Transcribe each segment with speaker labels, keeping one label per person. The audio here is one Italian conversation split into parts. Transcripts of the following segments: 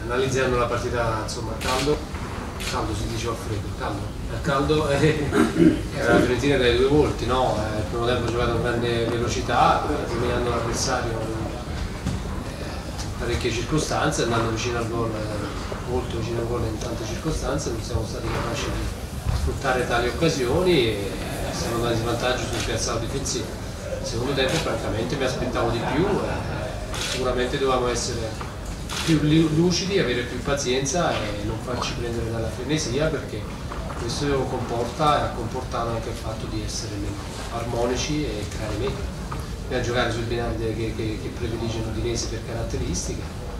Speaker 1: analizzando la partita insomma a caldo si dice a freddo, a caldo la Fiorentina dai due volti, no? Il primo tempo ha giocato a grande velocità, dominando l'avversario in parecchie circostanze, andando vicino al gol, molto vicino al gol in tante circostanze, non siamo stati capaci di sfruttare tali occasioni e siamo andati in svantaggio sul piazzato difensivo. Il secondo tempo francamente mi aspettavo di più, sicuramente dovevamo essere più lucidi, avere più pazienza e non farci prendere dalla frenesia, perché questo comporta e ha comportato anche il fatto di essere meno armonici e creare meglio. Dobbiamo giocare sui binari che predilige l'Udinese per caratteristiche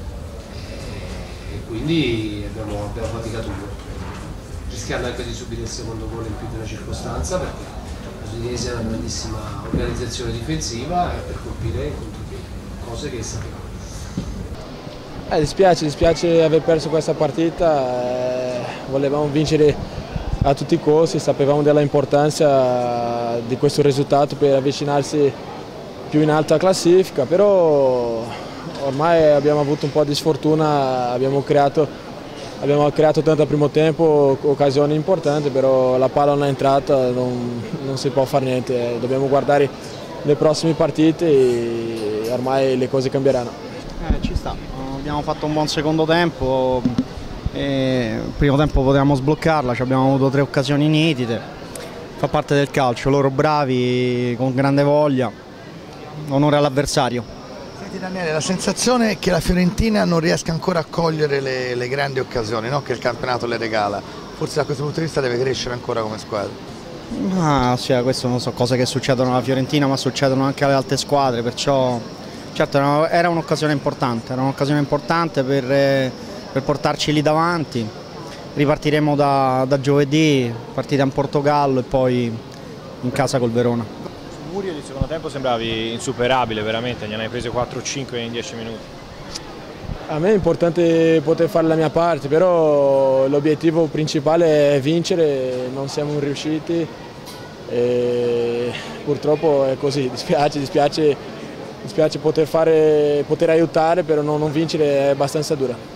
Speaker 1: e quindi abbiamo faticato molto, rischiando anche di subire il secondo gol in più di una circostanza, perché l'Udinese ha una grandissima organizzazione difensiva e per colpire in contropiede, cose che sapevamo.
Speaker 2: Dispiace aver perso questa partita, volevamo vincere a tutti i costi, sapevamo dell'importanza di questo risultato per avvicinarsi più in alta classifica, però ormai abbiamo avuto un po' di sfortuna, abbiamo creato tanto al primo tempo, occasioni importanti, però la palla non è entrata, non si può fare niente, dobbiamo guardare le prossime partite e ormai le cose cambieranno.
Speaker 3: Ci sta, abbiamo fatto un buon secondo tempo, il primo tempo potevamo sbloccarla, abbiamo avuto 3 occasioni nitide, fa parte del calcio, loro bravi, con grande voglia, onore all'avversario.
Speaker 4: Senti Daniele, la sensazione è che la Fiorentina non riesca ancora a cogliere le grandi occasioni, no? Che il campionato le regala, forse da questo punto di vista deve crescere ancora come squadra.
Speaker 3: Sì, questo non so, cose che succedono alla Fiorentina ma succedono anche alle altre squadre, perciò certo era un'occasione importante per portarci lì davanti. Ripartiremo da giovedì, partita in Portogallo e poi in casa col Verona.
Speaker 5: Su Murio di secondo tempo sembravi insuperabile, veramente, ne hai prese 4 o 5 in 10 minuti.
Speaker 2: A me è importante poter fare la mia parte, però l'obiettivo principale è vincere, non siamo riusciti e purtroppo è così, dispiace poter aiutare, però non vincere è abbastanza dura.